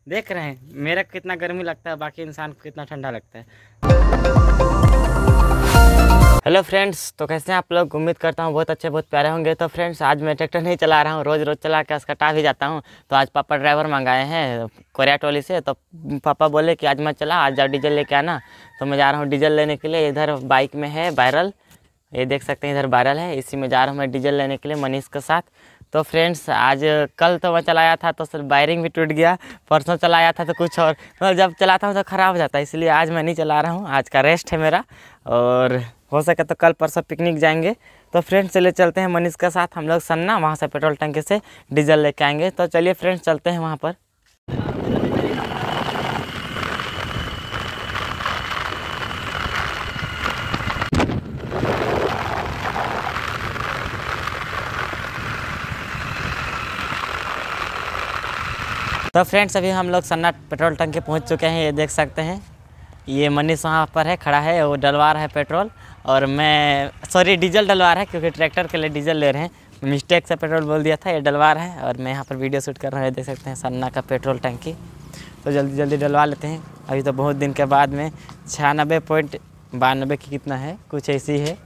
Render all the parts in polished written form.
देख रहे हैं मेरा कितना गर्मी लगता है, बाकी इंसान को कितना ठंडा लगता है। हेलो फ्रेंड्स, तो कैसे हैं आप लोग? उम्मीद करता हूँ बहुत अच्छे बहुत प्यारे होंगे। तो फ्रेंड्स, आज मैं ट्रैक्टर नहीं चला रहा हूँ, रोज़ रोज़ चला के कटा भी जाता हूँ। तो आज पापा ड्राइवर मंगाए हैं कोरिया टोली से। तो पापा बोले कि आज मैं चला, आज जाओ डीजल लेके आना। तो मैं जा रहा हूँ डीजल लेने के लिए। इधर बाइक में है बैरल, ये देख सकते हैं, इधर बैरल है, इसी में जा रहा हूँ मैं डीजल लेने के लिए मनीष के साथ। तो फ्रेंड्स, आज कल तो मैं चलाया था तो सर वायरिंग भी टूट गया, परसों चलाया था तो कुछ और, मतलब जब चलाता हूँ तो ख़राब हो जाता है, इसलिए आज मैं नहीं चला रहा हूँ। आज का रेस्ट है मेरा, और हो सके तो कल परसों पिकनिक जाएंगे। तो फ्रेंड्स चलिए चलते हैं मनीष के साथ हम लोग सन्ना, वहाँ से पेट्रोल टंकी से डीजल लेके आएंगे। तो चलिए फ्रेंड्स चलते हैं वहाँ पर। तो फ्रेंड्स, अभी हम लोग सन्ना पेट्रोल टंकी पहुंच चुके हैं। ये देख सकते हैं, ये मनीष वहाँ पर है, खड़ा है, वो डलवा रहा है पेट्रोल, और मैं डीजल डलवा रहा है, क्योंकि ट्रैक्टर के लिए डीजल ले रहे हैं। मिस्टेक से पेट्रोल बोल दिया था, ये डलवा रहा है, और मैं यहाँ पर वीडियो शूट कर रहा हूँ। देख सकते हैं सन्ना का पेट्रोल टंकी। तो जल्दी जल्दी डलवा लेते हैं, अभी तो बहुत दिन के बाद में 96.92 की कितना है, कुछ ऐसी है,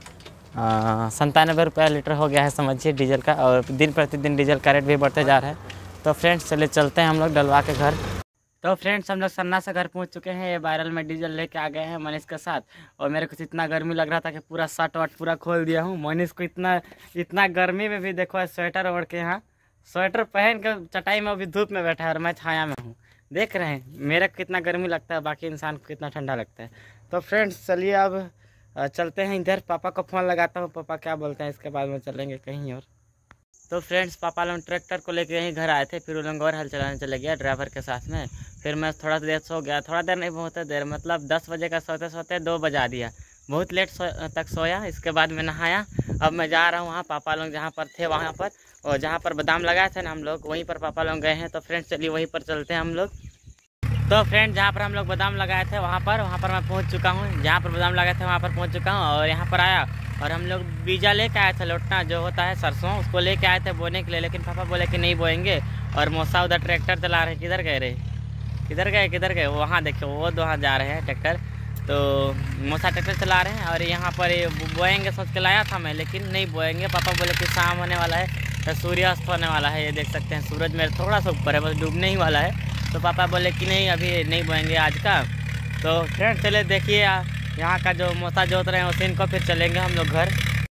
97 रुपये लीटर हो गया है समझिए डीजल का। और दिन प्रतिदिन डीजल का रेट भी बढ़ते जा रहा है। तो फ्रेंड्स चले चलते हैं हम लोग डलवा के घर। तो फ्रेंड्स, हम लोग सन्ना से घर पहुंच चुके हैं। ये वायरल में डीजल लेके आ गए हैं मनीष के साथ। और मेरे को इतना गर्मी लग रहा था कि पूरा शर्ट वर्ट पूरा खोल दिया हूँ। मनीष को इतना इतना गर्मी में भी देखो स्वेटर ओढ़ के, यहाँ स्वेटर पहन के चटाई में अभी धूप में बैठा है, और मैं छाया में हूँ। देख रहे हैं मेरा कितना गर्मी लगता है, बाकी इंसान को कितना ठंडा लगता है। तो फ्रेंड्स चलिए अब चलते हैं इधर। पापा को फ़ोन लगाता हूँ, पापा क्या बोलते हैं, इसके बाद में चलेंगे कहीं और। तो फ्रेंड्स, पापा लोग ट्रैक्टर को लेके यहीं घर आए थे, फिर वो लोग और हल चलाने चले गया ड्राइवर के साथ में। फिर मैं थोड़ा देर सो गया, थोड़ा देर नहीं बहुत देर, मतलब 10 बजे का सोते सोते 2 बजा दिया, बहुत लेट तक सोया। इसके बाद मैं नहाया। अब मैं जा रहा हूँ वहाँ, पापा लोग जहाँ पर थे वहाँ पर, और जहाँ पर बादाम लगाए थे ना हम लोग, वहीं पर पापा लोग गए हैं। तो फ्रेंड्स चलिए वहीं पर चलते हैं हम लोग। तो फ्रेंड, जहाँ पर हम लोग बादाम लगाए थे वहाँ पर मैं पहुँच चुका हूँ। जहाँ पर बादाम लगाए थे वहाँ पर पहुँच चुका हूँ, और यहाँ पर आया, और हम लोग बीजा लेके आए थे, लोटना जो होता है सरसों, उसको लेके आए थे बोने के लिए। लेकिन पापा बोले कि नहीं बोएंगे। और मौसा उधर ट्रैक्टर चला रहे, किधर गए रे, किधर गए, वहाँ देखो वो वहाँ जा रहे हैं ट्रैक्टर। तो मौसा ट्रैक्टर चला रहे हैं, और यहाँ पर बोएंगे सोच के लाया था मैं, लेकिन नहीं बोएंगे। पापा बोले कि शाम होने वाला है तो सूर्यास्त होने वाला है। ये देख सकते हैं सूरज मेरे थोड़ा सा ऊपर है, बस डूबने ही वाला है। तो पापा बोले कि नहीं अभी नहीं बोएंगे आज का। तो फ्रेंड चले देखिए यहाँ का जो मौसा जोत रहे हैं उसी इनको, फिर चलेंगे हम लोग घर।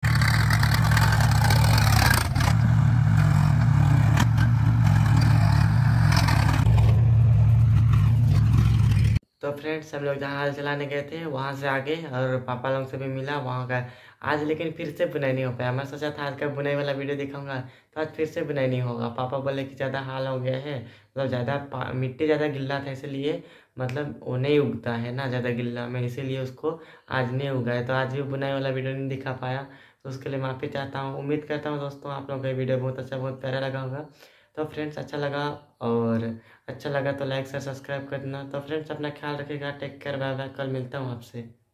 तो फ्रेंड्स, हम लोग जहाँ हल चलाने गए थे वहाँ से आगे, और पापा लोग से भी मिला वहाँ का आज। लेकिन फिर से बुनाई नहीं हो पाया। मैं सोचा था आज का बुनाई वाला वीडियो दिखाऊंगा, तो आज फिर से बुनाई नहीं होगा। पापा बोले कि ज़्यादा हाल हो गया है, मतलब ज़्यादा मिट्टी ज़्यादा गिल्ला था, इसलिए मतलब वो नहीं उगता है ना ज़्यादा गिल्ला में, इसीलिए उसको आज नहीं उगा है। तो आज भी बुनाई वाला वीडियो नहीं दिखा पाया, तो उसके लिए माफ़ी चाहता हूँ। उम्मीद करता हूँ दोस्तों आप लोगों को ये वीडियो बहुत अच्छा बहुत प्यारा लगा होगा। तो फ्रेंड्स अच्छा लगा, और अच्छा लगा तो लाइक से सब्सक्राइब कर देना। तो फ्रेंड्स अपना ख्याल रखिएगा, टेक केयर, बाय बाय, कल मिलता हूँ आपसे।